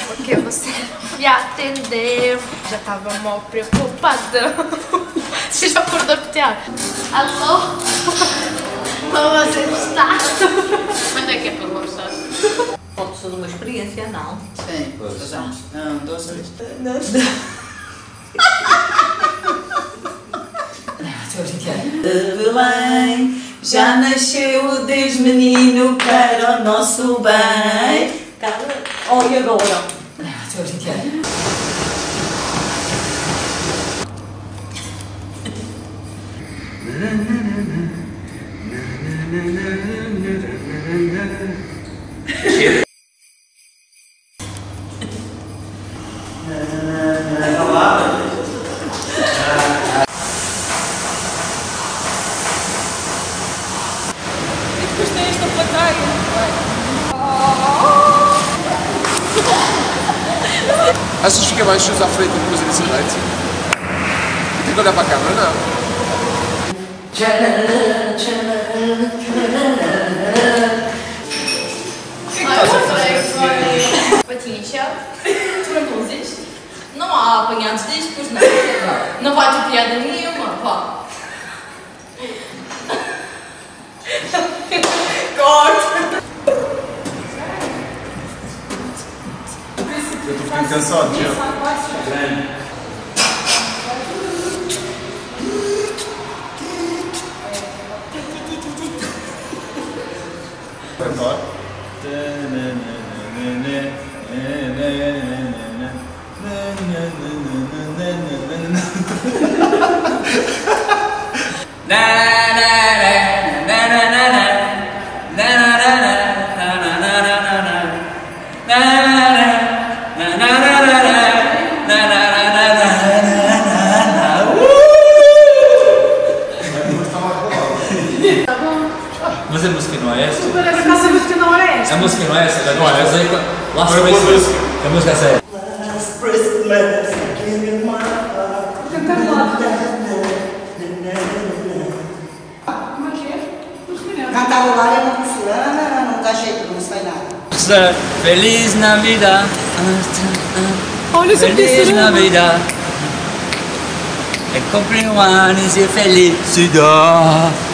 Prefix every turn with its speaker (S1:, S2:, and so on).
S1: porque você não me atendeu. Já tava mal preocupadão. Você já acordou pro teatro? Alô? Como você está? Quando é que é para gostar?
S2: Pode ser uma experiência, não?
S3: Sim, fazemos. Não, doce.
S2: Não. Estou brincando. Belém, já nasceu o Deus menino para o nosso bem. Oh, e agora? Estou brincando.
S4: Achas que fica mais chus à frente do que fazer esse leite? Tem que olhar para a câmera, não?
S1: Patinhas inchado, tramposos. Não há apanhados disto, pois não. Não vai ter piada nenhuma, pá. Corta!
S4: Eu estou ficando cansado, já. Grande. Vai embora.
S5: Mas a música não é essa?
S6: Mas a música não é essa.
S5: A música não é essa? Não é essa? Lá se
S4: Foi
S5: vê
S4: a música.
S5: a música é séria.
S6: Cantando lá. Como é que é?
S3: Cantar o lar é uma fulana, não dá jeito, não sai nada.
S5: Feliz Navidad.
S6: Olha esse
S5: Feliz Navidad. É cumprir um ano e ser felicidade.